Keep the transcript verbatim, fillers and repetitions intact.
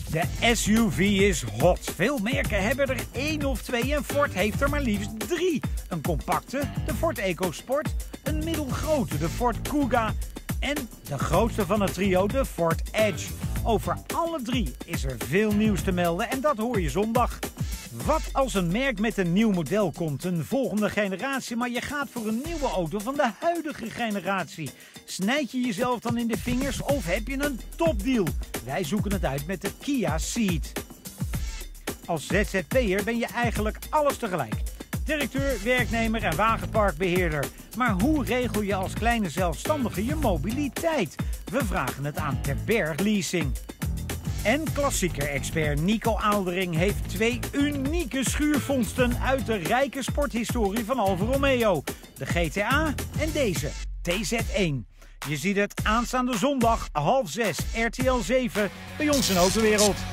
De S U V is hot. Veel merken hebben er één of twee en Ford heeft er maar liefst drie. Een compacte, de Ford EcoSport, een middelgrote, de Ford Kuga en de grootste van het trio, de Ford Edge. Over alle drie is er veel nieuws te melden en dat hoor je zondag. Wat als een merk met een nieuw model komt, een volgende generatie, maar je gaat voor een nieuwe auto van de huidige generatie? Snijd je jezelf dan in de vingers of heb je een topdeal? Wij zoeken het uit met de Kia Ceed. Als Z Z P'er ben je eigenlijk alles tegelijk. Directeur, werknemer en wagenparkbeheerder. Maar hoe regel je als kleine zelfstandige je mobiliteit? We vragen het aan Ter Berg Leasing. En klassieker-expert Nico Aaldering heeft twee unieke schuurvondsten uit de rijke sporthistorie van Alfa Romeo. De G T A en deze, T Z één. Je ziet het aanstaande zondag half zes, R T L zeven, bij ons in Autowereld.